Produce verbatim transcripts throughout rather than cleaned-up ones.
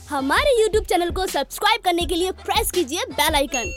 हमारे YouTube channel को subscribe करने के लिए प्रेस कीजिए बेल आइकन।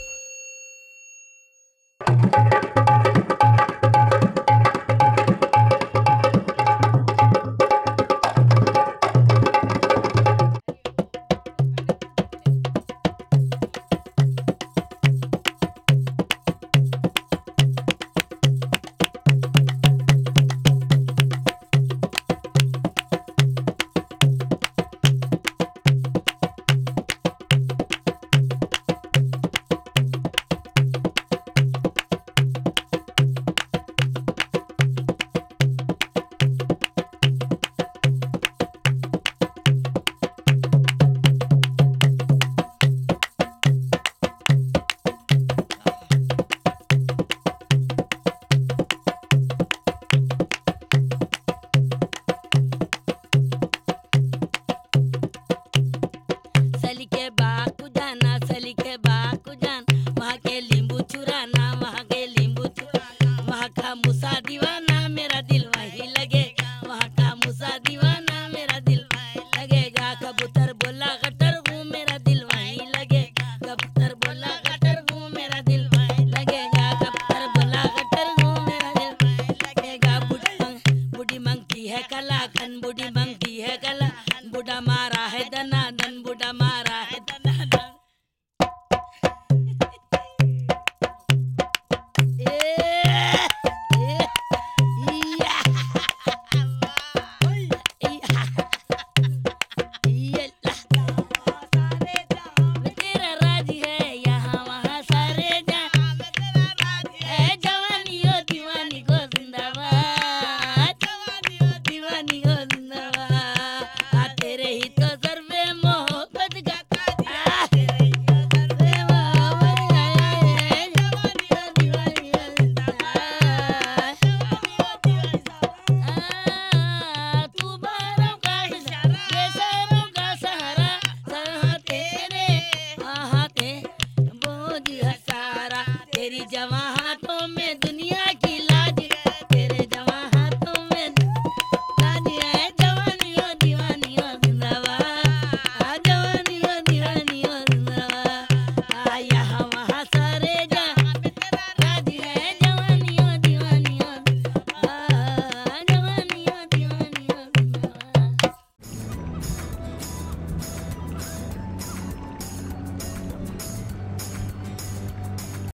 सली के बाग को जाना, सली के बाग को जान, वहाँ के लींबू चुराना, वहाँ के लींबू चुराना, वहाँ का मूसा दीवाना मेरा दिल वहीं लगेगा, वहाँ का मूसा दीवाना मेरा दिल वहीं लगेगा। कबूतर बोला गटर गूं मेरा दिल वहीं लगेगा, कबूतर बोला गटर गूं मेरा दिल वहीं लगेगा, कबूतर बोला गटर गूं मेरा दिल वहीं लगेगा। बूढ़ी मंग बूढ़ी मंगती है कलाकन, बूढ़ी मंगती है कला, बूढ़ा मारा है दनादन, बूढ़ा मारा है दनादन।